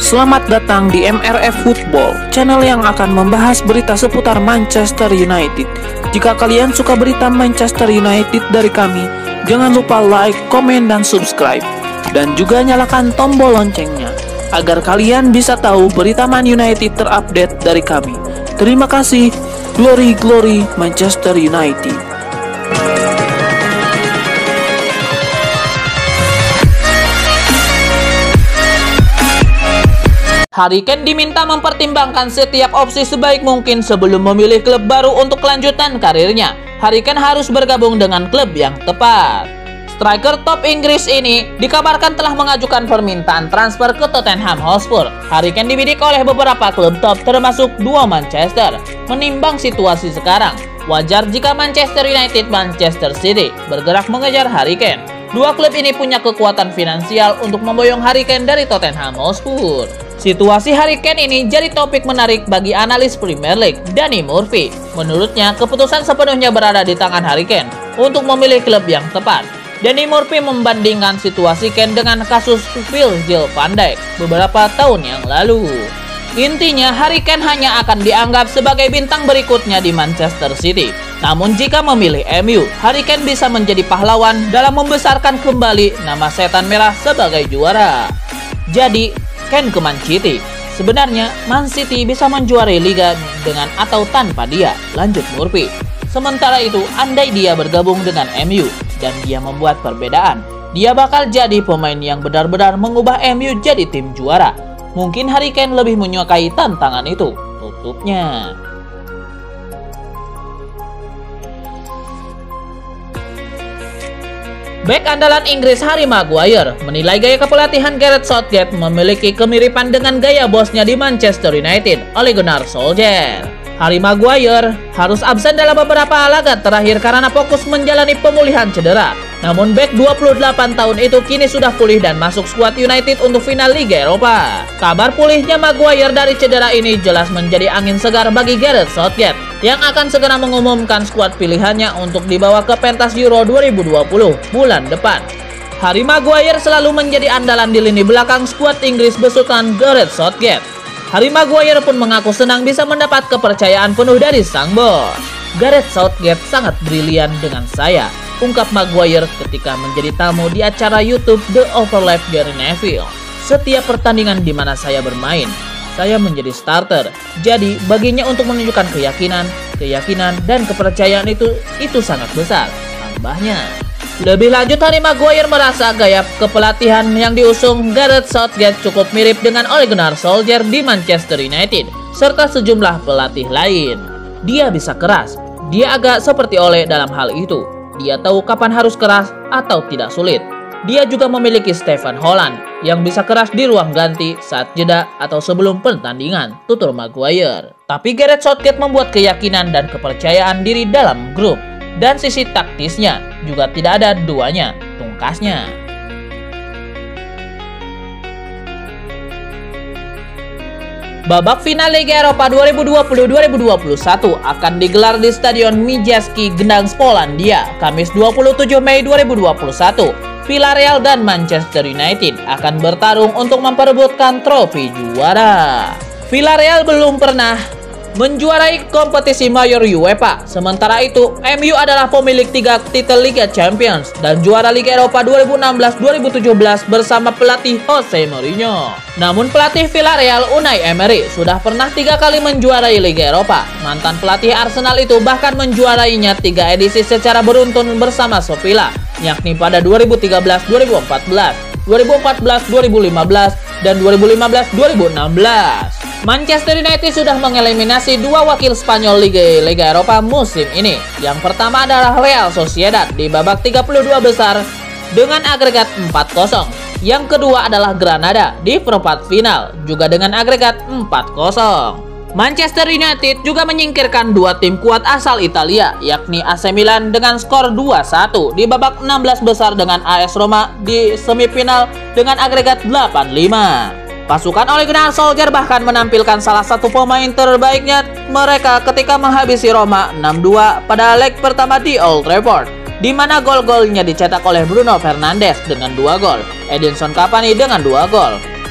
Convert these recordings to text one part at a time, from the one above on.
Selamat datang di MRF Football, channel yang akan membahas berita seputar Manchester United. Jika kalian suka berita Manchester United dari kami, jangan lupa like, komen, dan subscribe. Dan juga nyalakan tombol loncengnya, agar kalian bisa tahu berita Man United terupdate dari kami. Terima kasih. Glory, glory Manchester United. Harry Kane diminta mempertimbangkan setiap opsi sebaik mungkin sebelum memilih klub baru untuk kelanjutan karirnya. Harry Kane harus bergabung dengan klub yang tepat. Striker top Inggris ini dikabarkan telah mengajukan permintaan transfer ke Tottenham Hotspur. Harry Kane dibidik oleh beberapa klub top termasuk dua Manchester. Menimbang situasi sekarang, wajar jika Manchester United, Manchester City bergerak mengejar Harry Kane. Dua klub ini punya kekuatan finansial untuk memboyong Harry Kane dari Tottenham Hotspur. Situasi Harry Kane ini jadi topik menarik bagi analis Premier League, Danny Murphy. Menurutnya, keputusan sepenuhnya berada di tangan Harry Kane untuk memilih klub yang tepat. Danny Murphy membandingkan situasi Kane dengan kasus Virgil van Dijk beberapa tahun yang lalu. Intinya, Harry Kane hanya akan dianggap sebagai bintang berikutnya di Manchester City. Namun jika memilih MU, Harry Kane bisa menjadi pahlawan dalam membesarkan kembali nama setan merah sebagai juara. Jadi, Kane ke Man City. Sebenarnya, Man City bisa menjuarai liga dengan atau tanpa dia, lanjut Murphy. Sementara itu, andai dia bergabung dengan MU dan dia membuat perbedaan, dia bakal jadi pemain yang benar-benar mengubah MU jadi tim juara. Mungkin Harry Kane lebih menyukai tantangan itu, tutupnya. Bek andalan Inggris Harry Maguire menilai gaya kepelatihan Gareth Southgate memiliki kemiripan dengan gaya bosnya di Manchester United, Ole Gunnar Solskjaer. Harry Maguire harus absen dalam beberapa laga terakhir karena fokus menjalani pemulihan cedera. Namun bek 28 tahun itu kini sudah pulih dan masuk skuad United untuk final Liga Eropa. Kabar pulihnya Maguire dari cedera ini jelas menjadi angin segar bagi Gareth Southgate yang akan segera mengumumkan skuad pilihannya untuk dibawa ke pentas Euro 2020 bulan depan. Harry Maguire selalu menjadi andalan di lini belakang skuad Inggris besutan Gareth Southgate. Harry Maguire pun mengaku senang bisa mendapat kepercayaan penuh dari sang bos. Gareth Southgate sangat brilian dengan saya, ungkap Maguire ketika menjadi tamu di acara YouTube The Overlap Gary Neville. Setiap pertandingan di mana saya bermain, saya menjadi starter. Jadi baginya untuk menunjukkan keyakinan dan kepercayaan itu sangat besar, tambahnya. Lebih lanjut, Harry Maguire merasa gaya kepelatihan yang diusung Gareth Southgate cukup mirip dengan Ole Gunnar Solskjaer di Manchester United serta sejumlah pelatih lain. Dia bisa keras, dia agak seperti Ole dalam hal itu. Dia tahu kapan harus keras atau tidak sulit. Dia juga memiliki Stephen Holland yang bisa keras di ruang ganti saat jeda atau sebelum pertandingan, tutur Maguire. Tapi Gareth Southgate membuat keyakinan dan kepercayaan diri dalam grup. Dan sisi taktisnya juga tidak ada duanya, tungkasnya. Babak final Liga Eropa 2020-2021 akan digelar di Stadion Mijewski Gdańsk, Polandia, Kamis 27 Mei 2021. Villarreal dan Manchester United akan bertarung untuk memperebutkan trofi juara. Villarreal belum pernah menjuarai kompetisi mayor UEFA. Sementara itu, MU adalah pemilik 3 titel Liga Champions dan juara Liga Eropa 2016-2017 bersama pelatih Jose Mourinho. Namun pelatih Villarreal Unai Emery sudah pernah 3 kali menjuarai Liga Eropa. Mantan pelatih Arsenal itu bahkan menjuarainya 3 edisi secara beruntun bersama Sevilla, yakni pada 2013-2014, 2014-2015, dan 2015-2016. Manchester United sudah mengeliminasi 2 wakil Spanyol Liga Eropa musim ini. Yang pertama adalah Real Sociedad di babak 32 besar dengan agregat 4-0. Yang kedua adalah Granada di perempat final juga dengan agregat 4-0. Manchester United juga menyingkirkan 2 tim kuat asal Italia, yakni AC Milan dengan skor 2-1 di babak 16 besar dengan AS Roma di semifinal dengan agregat 8-5. Pasukan Ole Gunnar Solskjaer bahkan menampilkan salah satu pemain terbaiknya mereka ketika menghabisi Roma 6-2 pada leg pertama di Old Trafford, di mana gol-golnya dicetak oleh Bruno Fernandes dengan 2 gol, Edinson Cavani dengan 2 gol.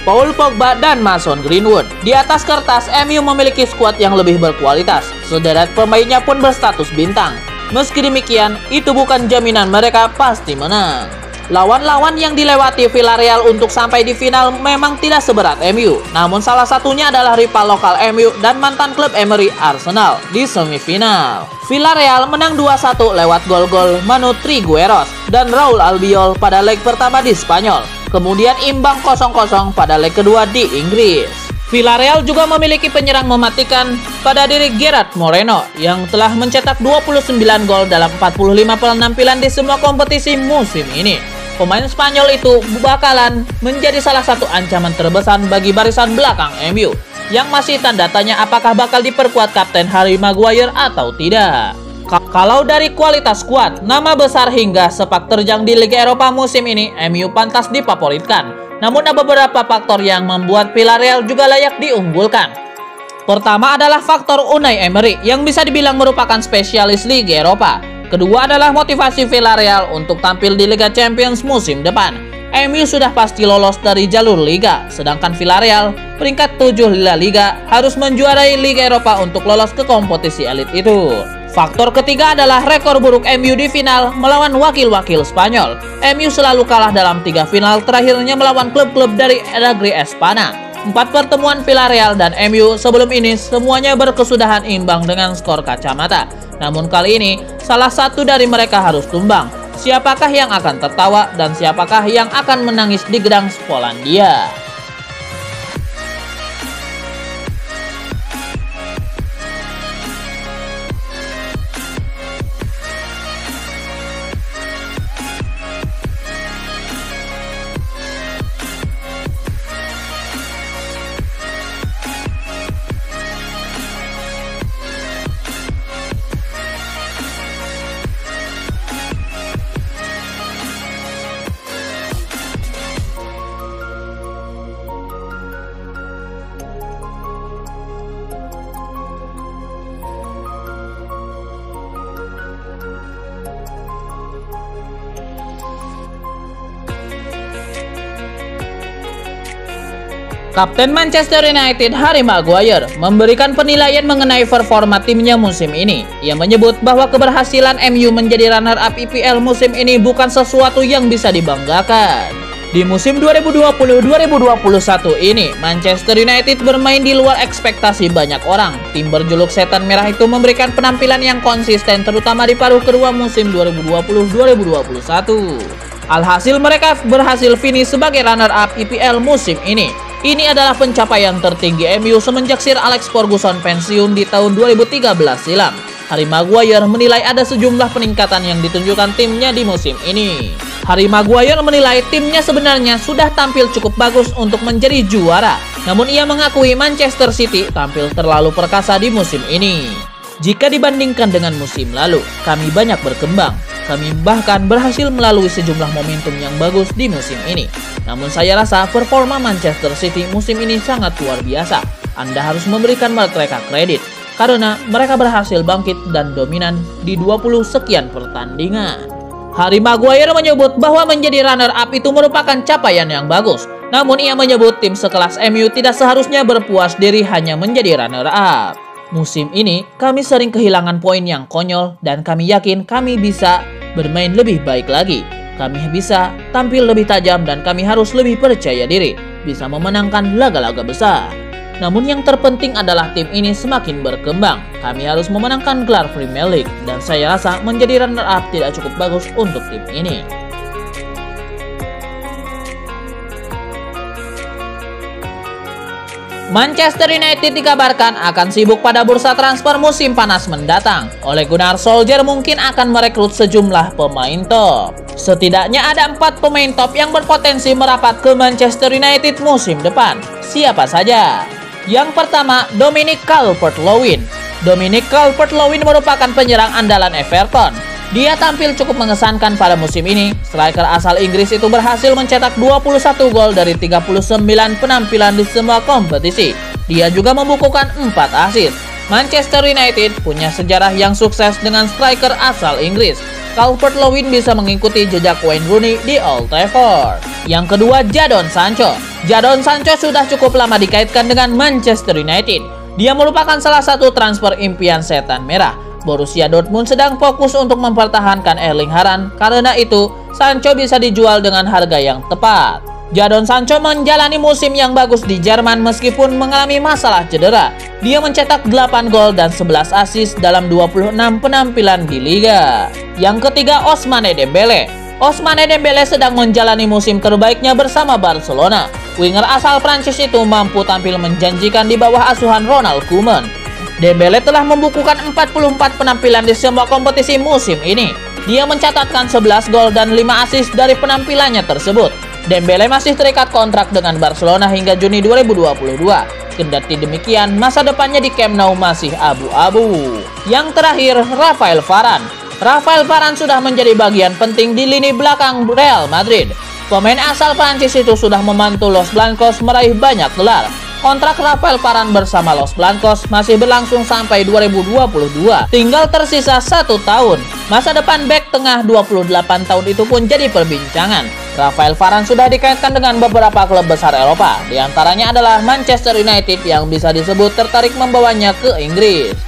Paul Pogba dan Mason Greenwood. Di atas kertas, MU memiliki skuad yang lebih berkualitas. Sederet pemainnya pun berstatus bintang. Meski demikian, itu bukan jaminan mereka pasti menang. Lawan-lawan yang dilewati Villarreal untuk sampai di final memang tidak seberat MU. Namun salah satunya adalah rival lokal MU dan mantan klub Emery, Arsenal, di semifinal. Villarreal menang 2-1 lewat gol-gol Manu Trigueros dan Raul Albiol pada leg pertama di Spanyol. Kemudian imbang 0-0 pada leg kedua di Inggris. Villarreal juga memiliki penyerang mematikan pada diri Gerard Moreno yang telah mencetak 29 gol dalam 45 penampilan di semua kompetisi musim ini. Pemain Spanyol itu bakalan menjadi salah satu ancaman terbesar bagi barisan belakang MU yang masih tanda tanya apakah bakal diperkuat Kapten Harry Maguire atau tidak. Kalau dari kualitas skuad, nama besar hingga sepak terjang di Liga Eropa musim ini, MU pantas difavoritkan. Namun ada beberapa faktor yang membuat Villarreal juga layak diunggulkan. Pertama adalah faktor Unai Emery yang bisa dibilang merupakan spesialis Liga Eropa. Kedua adalah motivasi Villarreal untuk tampil di Liga Champions musim depan. MU sudah pasti lolos dari jalur Liga, sedangkan Villarreal peringkat 7 La Liga harus menjuarai Liga Eropa untuk lolos ke kompetisi elit itu. Faktor ketiga adalah rekor buruk MU di final melawan wakil-wakil Spanyol. MU selalu kalah dalam 3 final terakhirnya melawan klub-klub dari Negeri Espana. 4 pertemuan Villarreal dan MU sebelum ini semuanya berkesudahan imbang dengan skor kacamata. Namun kali ini salah satu dari mereka harus tumbang. Siapakah yang akan tertawa dan siapakah yang akan menangis di Gdansk, Polandia? Kapten Manchester United Harry Maguire memberikan penilaian mengenai performa timnya musim ini. Ia menyebut bahwa keberhasilan MU menjadi runner-up IPL musim ini bukan sesuatu yang bisa dibanggakan. Di musim 2020-2021 ini, Manchester United bermain di luar ekspektasi banyak orang. Tim berjuluk Setan Merah itu memberikan penampilan yang konsisten terutama di paruh kedua musim 2020-2021. Alhasil mereka berhasil finish sebagai runner-up IPL musim ini. Ini adalah pencapaian tertinggi MU semenjak Sir Alex Ferguson pensiun di tahun 2013 silam. Harry Maguire menilai ada sejumlah peningkatan yang ditunjukkan timnya di musim ini. Harry Maguire menilai timnya sebenarnya sudah tampil cukup bagus untuk menjadi juara. Namun ia mengakui Manchester City tampil terlalu perkasa di musim ini. Jika dibandingkan dengan musim lalu, kami banyak berkembang. Kami bahkan berhasil melalui sejumlah momentum yang bagus di musim ini. Namun saya rasa performa Manchester City musim ini sangat luar biasa. Anda harus memberikan mereka kredit, karena mereka berhasil bangkit dan dominan di 20 sekian pertandingan. Harry Maguire menyebut bahwa menjadi runner-up itu merupakan capaian yang bagus. Namun ia menyebut tim sekelas MU tidak seharusnya berpuas diri hanya menjadi runner-up. Musim ini kami sering kehilangan poin yang konyol dan kami yakin kami bisa bermain lebih baik lagi. Kami bisa tampil lebih tajam dan kami harus lebih percaya diri bisa memenangkan laga-laga besar. Namun yang terpenting adalah tim ini semakin berkembang. Kami harus memenangkan gelar Premier League dan saya rasa menjadi runner-up tidak cukup bagus untuk tim ini. Manchester United dikabarkan akan sibuk pada bursa transfer musim panas mendatang. Ole Gunnar Solskjaer mungkin akan merekrut sejumlah pemain top. Setidaknya ada 4 pemain top yang berpotensi merapat ke Manchester United musim depan. Siapa saja? Yang pertama, Dominic Calvert-Lewin. Dominic Calvert-Lewin merupakan penyerang andalan Everton. Dia tampil cukup mengesankan pada musim ini. Striker asal Inggris itu berhasil mencetak 21 gol dari 39 penampilan di semua kompetisi. Dia juga membukukan 4 assist. Manchester United punya sejarah yang sukses dengan striker asal Inggris. Calvert-Lewin bisa mengikuti jejak Wayne Rooney di Old Trafford. Yang kedua, Jadon Sancho. Jadon Sancho sudah cukup lama dikaitkan dengan Manchester United. Dia merupakan salah satu transfer impian setan merah. Borussia Dortmund sedang fokus untuk mempertahankan Erling Haaland. Karena itu, Sancho bisa dijual dengan harga yang tepat. Jadon Sancho menjalani musim yang bagus di Jerman meskipun mengalami masalah cedera. Dia mencetak 8 gol dan 11 assist dalam 26 penampilan di Liga. Yang ketiga, Ousmane Dembele. Ousmane Dembele sedang menjalani musim terbaiknya bersama Barcelona. Winger asal Prancis itu mampu tampil menjanjikan di bawah asuhan Ronald Koeman. Dembele telah membukukan 44 penampilan di semua kompetisi musim ini. Dia mencatatkan 11 gol dan 5 assist dari penampilannya tersebut. Dembele masih terikat kontrak dengan Barcelona hingga Juni 2022. Kendati demikian, masa depannya di Camp Nou masih abu-abu. Yang terakhir, Rafael Varane. Rafael Varane sudah menjadi bagian penting di lini belakang Real Madrid. Pemain asal Prancis itu sudah membantu Los Blancos meraih banyak gelar. Kontrak Rafael Varane bersama Los Blancos masih berlangsung sampai 2022. Tinggal tersisa 1 tahun. Masa depan bek tengah 28 tahun itu pun jadi perbincangan. Rafael Varane sudah dikaitkan dengan beberapa klub besar Eropa. Di antaranya adalah Manchester United yang bisa disebut tertarik membawanya ke Inggris.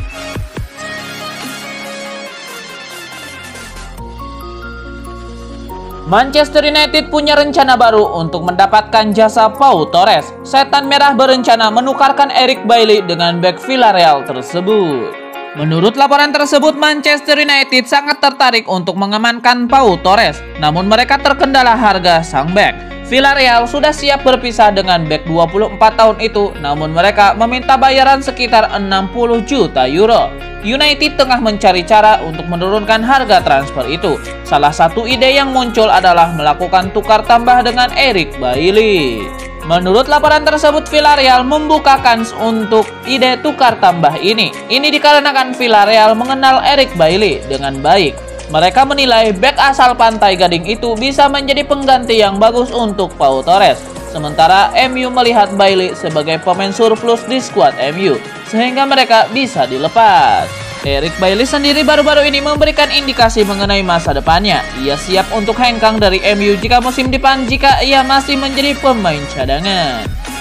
Manchester United punya rencana baru untuk mendapatkan jasa Pau Torres. Setan Merah berencana menukarkan Eric Bailly dengan bek Villarreal tersebut. Menurut laporan tersebut, Manchester United sangat tertarik untuk mengamankan Pau Torres. Namun mereka terkendala harga sang bek. Villarreal sudah siap berpisah dengan bek 24 tahun itu, namun mereka meminta bayaran sekitar 60 juta euro. United tengah mencari cara untuk menurunkan harga transfer itu. Salah satu ide yang muncul adalah melakukan tukar tambah dengan Eric Bailly. Menurut laporan tersebut, Villarreal membuka kans untuk ide tukar tambah ini. Ini dikarenakan Villarreal mengenal Eric Bailly dengan baik. Mereka menilai bek asal Pantai Gading itu bisa menjadi pengganti yang bagus untuk Pau Torres. Sementara MU melihat Bailly sebagai pemain surplus di skuad MU, sehingga mereka bisa dilepas. Eric Bailly sendiri baru-baru ini memberikan indikasi mengenai masa depannya. Ia siap untuk hengkang dari MU jika musim depan jika ia masih menjadi pemain cadangan.